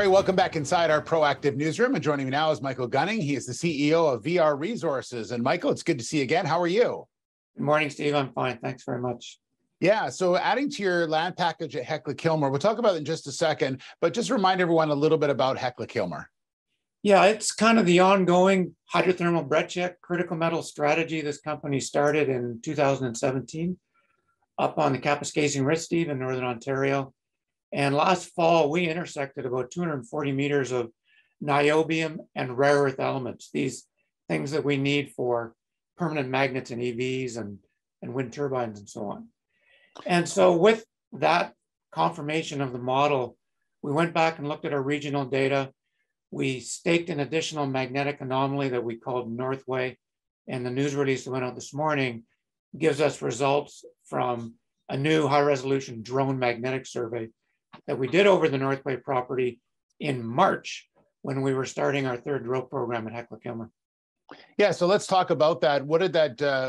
All right, welcome back inside our proactive newsroom. And joining me now is Michael Gunning. He is the CEO of VR Resources. And Michael, it's good to see you again. How are you? Good morning, Steve. I'm fine. Thanks very much. Yeah, so adding to your land package at Hecla-Kilmer, we'll talk about it in just a second, but just remind everyone a little bit about Hecla-Kilmer. Yeah, it's kind of the ongoing hydrothermal breccia critical metal strategy this company started in 2017 up on the Kapuskasing Rift, Steve, in Northern Ontario. And last fall, we intersected about 240 meters of niobium and rare earth elements, these things that we need for permanent magnets in EVs and wind turbines and so on. And so with that confirmation of the model, we went back and looked at our regional data. We staked an additional magnetic anomaly that we called Northway, and the news release that went out this morning gives us results from a new high-resolution drone magnetic survey that we did over the Northway property in March when we were starting our third drill program at Hecla-Kilmer. Yeah, so let's talk about that. What did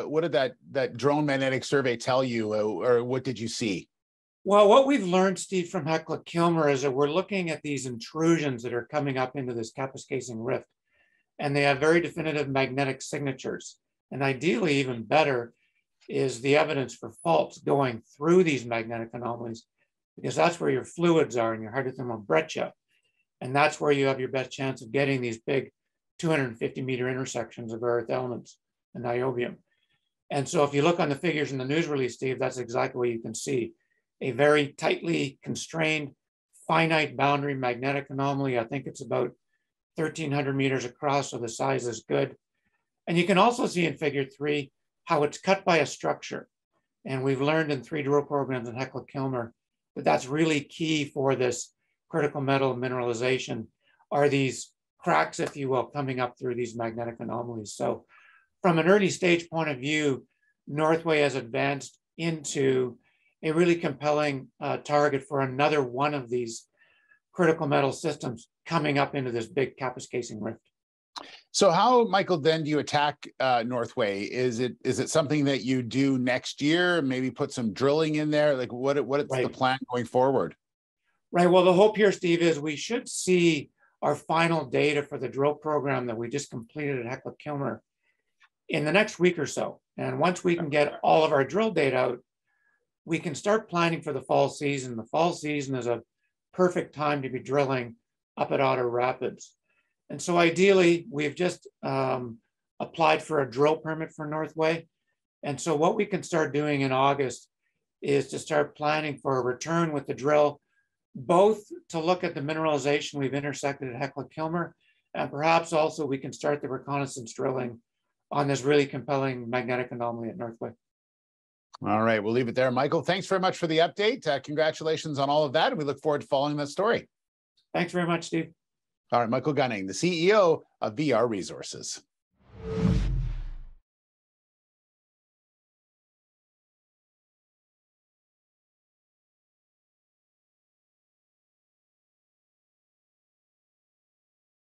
that drone magnetic survey tell you, or what did you see? Well, what we've learned, Steve, from Hecla-Kilmer is that we're looking at these intrusions that are coming up into this Kapuskasing Rift, and they have very definitive magnetic signatures. And ideally, even better, is the evidence for faults going through these magnetic anomalies, because that's where your fluids are in your hydrothermal breccia. And that's where you have your best chance of getting these big 250-meter intersections of earth elements and niobium. And so if you look on the figures in the news release, Steve, that's exactly what you can see. A very tightly constrained, finite boundary magnetic anomaly. I think it's about 1,300 meters across, so the size is good. And you can also see in figure 3 how it's cut by a structure. And we've learned in 3 drill programs at Hecla-Kilmer that that's really key for this critical metal mineralization, are these cracks, if you will, coming up through these magnetic anomalies. So from an early stage point of view, Northway has advanced into a really compelling target for another one of these critical metal systems coming up into this big Kapuskasing Rift. So how, Michael, then do you attack Northway? Is it something that you do next year? Maybe put some drilling in there? Like what is the plan going forward? Right. Well, the hope here, Steve, is we should see our final data for the drill program that we just completed at Hecla-Kilmer in the next week or so. And once we can get all of our drill data out, we can start planning for the fall season. The fall season is a perfect time to be drilling up at Otter Rapids. And so ideally, we've just applied for a drill permit for Northway. And so what we can start doing in August is to start planning for a return with the drill, both to look at the mineralization we've intersected at Hecla-Kilmer, and perhaps also we can start the reconnaissance drilling on this really compelling magnetic anomaly at Northway. All right, we'll leave it there. Michael, thanks very much for the update. Congratulations on all of that, and we look forward to following that story. Thanks very much, Steve. All right, Michael Gunning, the CEO of VR Resources.